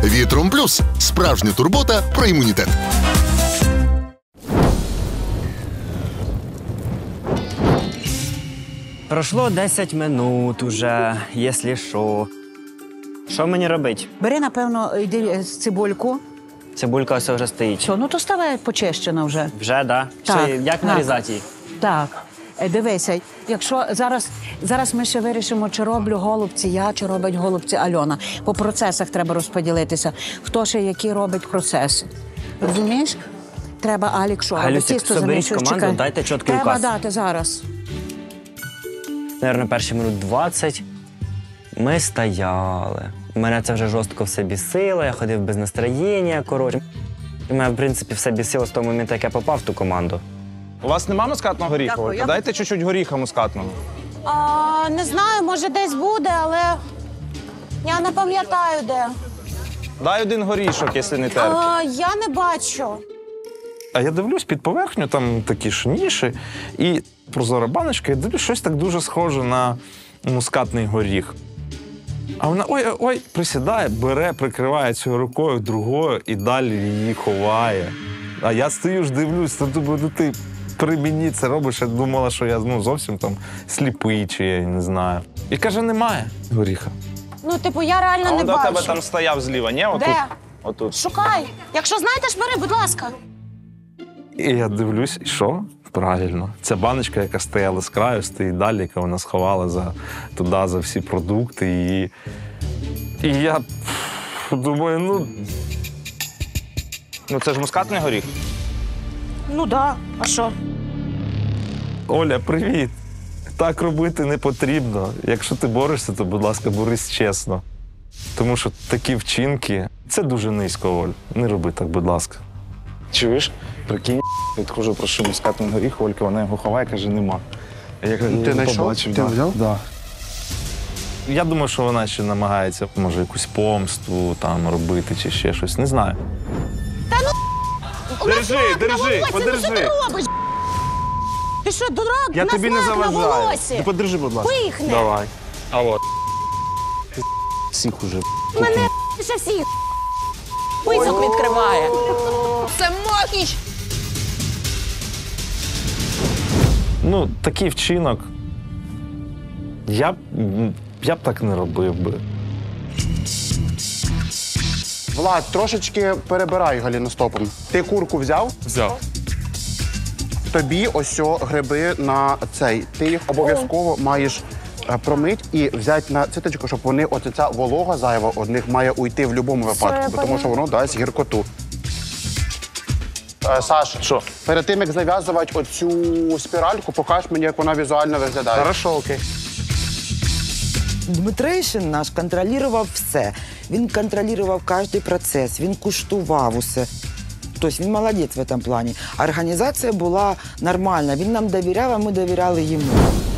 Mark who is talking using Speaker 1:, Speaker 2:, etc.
Speaker 1: Вітром Плюс – справжня турбота про імунітет.
Speaker 2: Пройшло 10 минут уже, якщо що. Що мені робити?
Speaker 3: Бери, напевно, йди цибульку.
Speaker 2: Цибулька ось вже стоїть.
Speaker 3: Що, ну то ставай почищена вже.
Speaker 2: Вже, да?
Speaker 3: Так,
Speaker 2: Чи як
Speaker 3: так.
Speaker 2: нарізати її?
Speaker 3: Так. Дивися, якщо зараз ми ще вирішимо, чи роблю голубці я, чи робить голубці Альона. По процесах треба розподілитися. Хто ще які робить процеси. Розумієш? Треба Алік що робить?
Speaker 2: Галюсик,
Speaker 3: Тісто
Speaker 2: соберіть
Speaker 3: замішуєш,
Speaker 2: команду,
Speaker 3: чекай.
Speaker 2: дайте чіткий
Speaker 3: Треба
Speaker 2: указ.
Speaker 3: дати зараз.
Speaker 2: Наверно, перші минут 20 ми стояли. Мене це вже жорстко все бісило, я ходив без настроєння, коротше. І мене, в принципі, все бісило з того моменту, як я попав в ту команду.
Speaker 4: У вас нема мускатного горіха?
Speaker 3: Дякую.
Speaker 4: Дайте чуть-чуть горіха мускатного.
Speaker 5: Не знаю, може десь буде, але я не пам'ятаю де.
Speaker 4: Дай один горішок, якщо не терпить.
Speaker 5: Я не бачу.
Speaker 6: А я дивлюсь під поверхню, там такі ж ніші, і прозора баночка, я дивлюсь, щось так дуже схоже на мускатний горіх. А вона ой, присідає, бере, прикриває цією рукою, другою і далі її ховає. А я стою ж дивлюсь, думаю, ну ти при мені це робиш, я думала, що я зовсім там сліпий чи я не знаю. І каже, немає горіха.
Speaker 5: Ну, типу, я реально
Speaker 4: А
Speaker 5: не
Speaker 4: он до тебе
Speaker 5: бачу.
Speaker 4: там стояв зліва, ні? Отут.
Speaker 5: Де?
Speaker 4: Отут.
Speaker 5: Шукай. Якщо знаєте, бери, будь ласка.
Speaker 6: І я дивлюсь, і що? Правильно. Ця баночка, яка стояла з краю, стоїть далі, яка вона сховала туди за всі продукти. І я думаю,
Speaker 4: Ну це ж мускатний горіх.
Speaker 5: Ну да, а що?
Speaker 6: Оля, привіт. Так робити не потрібно. Якщо ти борешся, то, будь ласка, борись чесно. Тому що такі вчинки – це дуже низько, Оль. Не роби так, будь ласка.
Speaker 4: Чуєш? Прикинь, підходжу, прошу мускатний горіх, Олька, вона його ховає, каже, нема. Я
Speaker 7: Ти знайшов?
Speaker 4: побачив,
Speaker 7: Ти
Speaker 4: да.
Speaker 7: взяв?
Speaker 4: Да.
Speaker 6: Я думаю, що вона ще намагається, може, якусь помсту там робити чи ще щось. Не знаю.
Speaker 4: Держи,
Speaker 5: Що ти
Speaker 4: подержи.
Speaker 5: робиш? Ти що, дурак?
Speaker 4: Я
Speaker 5: У нас
Speaker 4: тобі не
Speaker 5: лак на
Speaker 4: заважаю.
Speaker 5: волосі.
Speaker 4: Ти подержи, будь ласка.
Speaker 5: Пихне.
Speaker 4: Давай. А от. Всіх уже.
Speaker 5: Мене ще всіх. Писок відкриває. Це мохіч.
Speaker 6: Ну, такий вчинок. Я б так не робив би.
Speaker 7: Влад, трошечки перебирай галіностопом. Ти курку взяв?
Speaker 6: Взяв.
Speaker 7: Тобі ось гриби на цей. Ти їх обов'язково маєш промить і взяти на циточку, щоб вони, ця волога зайва одних має уйти в будь-якому випадку, тому що воно дасть гіркоту. Саш,
Speaker 4: Що?
Speaker 7: перед тим, як зав'язувати оцю спіральку, покаж мені, як вона візуально виглядає.
Speaker 4: Хорошо, окей.
Speaker 8: Дмитрейшин наш контролював все. Він контролював кожен процес, він куштував усе. Тобто він молодець в цьому плані. Організація була нормальна, він нам довіряв, а ми довіряли йому.